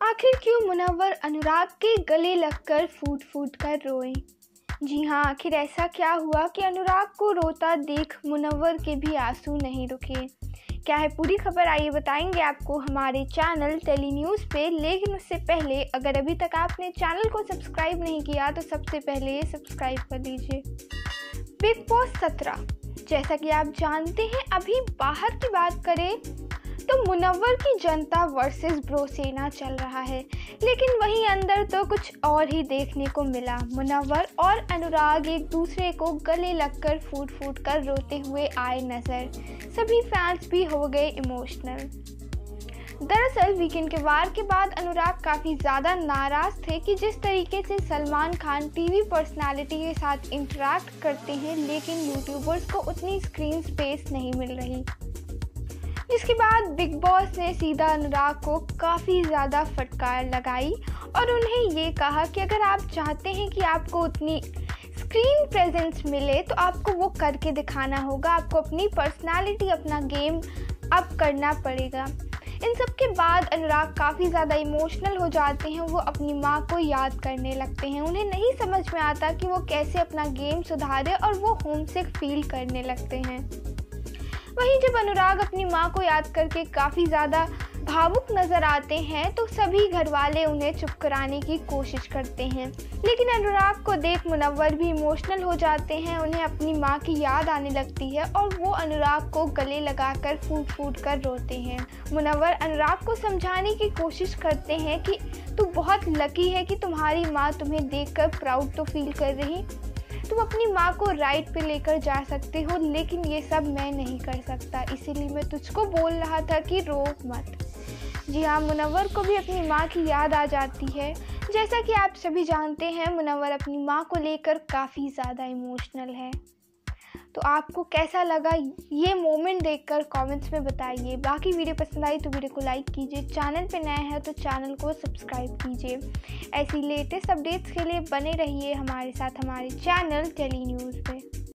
आखिर क्यों मुनव्वर अनुराग के गले लगकर फूट फूट कर रोए। जी हाँ, आखिर ऐसा क्या हुआ कि अनुराग को रोता देख मुनव्वर के भी आंसू नहीं रुके। क्या है पूरी खबर, आइए बताएंगे आपको हमारे चैनल टेली न्यूज़ पे। लेकिन उससे पहले अगर अभी तक आपने चैनल को सब्सक्राइब नहीं किया तो सबसे पहले सब्सक्राइब कर लीजिए। बिग बॉस 17, जैसा कि आप जानते हैं, अभी बाहर की बात करें तो मुनव्वर की जनता वर्सेस ब्रोसेना चल रहा है, लेकिन वहीं अंदर तो कुछ और ही देखने को मिला। मुनव्वर और अनुराग एक दूसरे को गले लगकर फूट फूट कर रोते हुए आए नजर। सभी फैंस भी हो गए इमोशनल। दरअसल वीकेंड के वार के बाद अनुराग काफ़ी ज़्यादा नाराज़ थे कि जिस तरीके से सलमान खान टीवी पर्सनालिटी के साथ इंटरैक्ट करते हैं, लेकिन यूट्यूबर्स को उतनी स्क्रीन स्पेस नहीं मिल रही। जिसके बाद बिग बॉस ने सीधा अनुराग को काफ़ी ज़्यादा फटकार लगाई और उन्हें ये कहा कि अगर आप चाहते हैं कि आपको उतनी स्क्रीन प्रेजेंस मिले तो आपको वो करके दिखाना होगा, आपको अपनी पर्सनालिटी, अपना गेम अप करना पड़ेगा। इन सब के बाद अनुराग काफ़ी ज़्यादा इमोशनल हो जाते हैं। वो अपनी माँ को याद करने लगते हैं। उन्हें नहीं समझ में आता कि वो कैसे अपना गेम सुधारे और वो होमसिक फील करने लगते हैं। वहीं जब अनुराग अपनी माँ को याद करके काफ़ी ज़्यादा भावुक नज़र आते हैं तो सभी घर वाले उन्हें चुप कराने की कोशिश करते हैं, लेकिन अनुराग को देख मुनव्वर भी इमोशनल हो जाते हैं। उन्हें अपनी माँ की याद आने लगती है और वो अनुराग को गले लगाकर फूट फूट कर रोते हैं। मुनव्वर अनुराग को समझाने की कोशिश करते हैं कि तू बहुत लकी है कि तुम्हारी माँ तुम्हें देखकर प्राउड तो फील कर रही, तुम अपनी माँ को राइड पे लेकर जा सकते हो, लेकिन ये सब मैं नहीं कर सकता, इसीलिए मैं तुझको बोल रहा था कि रो मत। जी हाँ, मुनव्वर को भी अपनी माँ की याद आ जाती है। जैसा कि आप सभी जानते हैं, मुनव्वर अपनी माँ को लेकर काफ़ी ज़्यादा इमोशनल है। तो आपको कैसा लगा ये मोमेंट देखकर कमेंट्स में बताइए। बाकी वीडियो पसंद आई तो वीडियो को लाइक कीजिए, चैनल पे नए हैं तो चैनल को सब्सक्राइब कीजिए। ऐसी लेटेस्ट अपडेट्स के लिए बने रहिए हमारे साथ हमारे चैनल टेली न्यूज़ पे।